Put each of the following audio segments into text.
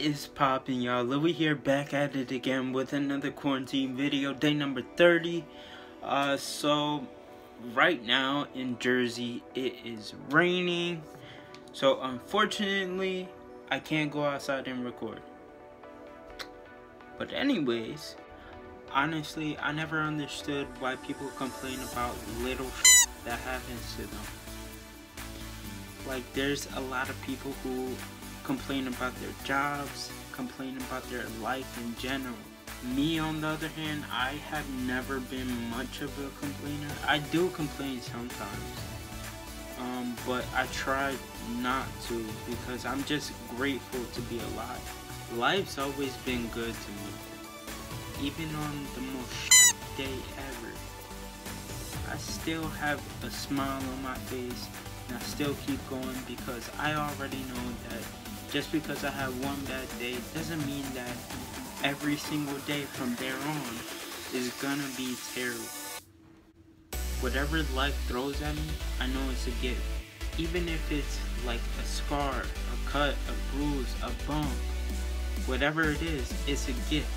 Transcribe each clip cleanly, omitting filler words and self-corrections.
is poppin', y'all? Louie here, back at it again with another quarantine video, day number 30. So right now in Jersey it is raining, so unfortunately I can't go outside and record. But anyways, honestly, I never understood why people complain about little that happens to them. Like, there's a lot of people who complain about their jobs, complain about their life in general. Me, on the other hand, I have never been much of a complainer. I do complain sometimes, but I try not to because I'm just grateful to be alive. Life's always been good to me. Even on the most day ever, I still have a smile on my face and I still keep going because I already know that just because I have one bad day doesn't mean that every single day from there on is gonna be terrible. Whatever life throws at me, I know it's a gift. Even if it's like a scar, a cut, a bruise, a bump, whatever it is, it's a gift.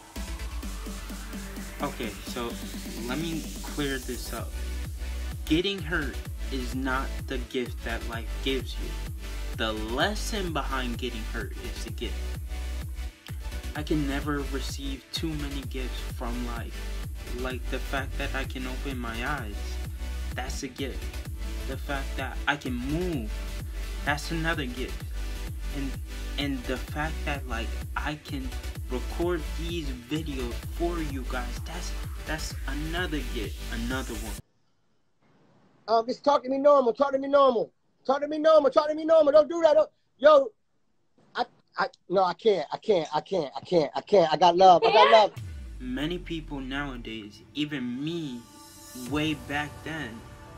Okay, so let me clear this up. Getting hurt is not the gift that life gives you. The lesson behind getting hurt is the gift. I can never receive too many gifts from life. Like the fact that I can open my eyes, that's a gift. The fact that I can move, that's another gift. And the fact that like I can record these videos for you guys, that's another gift, another one. Just talk to me normal. Talk to me normal. Talk to me normal. Talk to me normal. Don't do that. Yo, no, I can't. I got love. I got love. Many people nowadays, even me, way back then,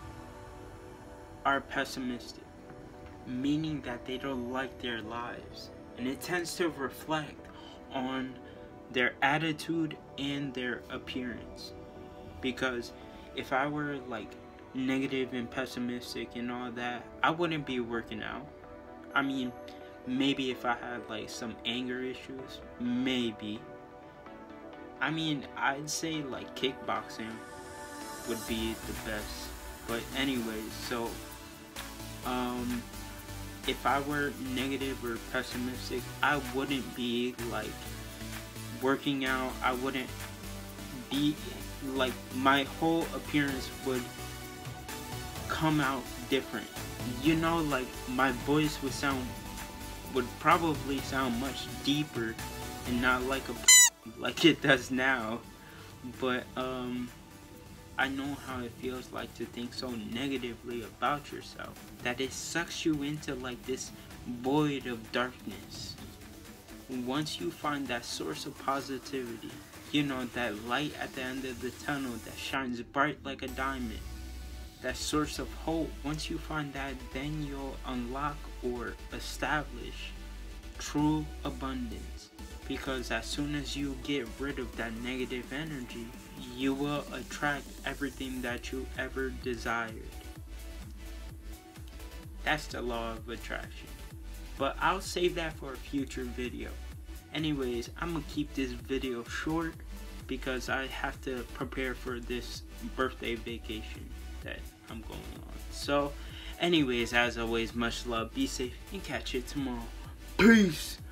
are pessimistic, meaning that they don't like their lives, and it tends to reflect on their attitude and their appearance. Because if I were like negative and pessimistic and all that, I wouldn't be working out. I mean, maybe if I had like some anger issues, maybe. I mean, I'd say like kickboxing would be the best. But anyways, so if I were negative or pessimistic, I wouldn't be like working out. I wouldn't be like, my whole appearance would come out different. You know, like my voice would probably sound much deeper and not like like it does now. But I know how it feels like to think so negatively about yourself that it sucks you into like this void of darkness. Once you find that source of positivity, you know, that light at the end of the tunnel that shines bright like a diamond, that source of hope, once you find that, then you'll unlock or establish true abundance. Because as soon as you get rid of that negative energy, you will attract everything that you ever desired. That's the law of attraction. But I'll save that for a future video. Anyways, I'm gonna keep this video short because I have to prepare for this birthday vacation that I'm going on. So anyways, as always, much love, be safe, and catch you tomorrow. Peace.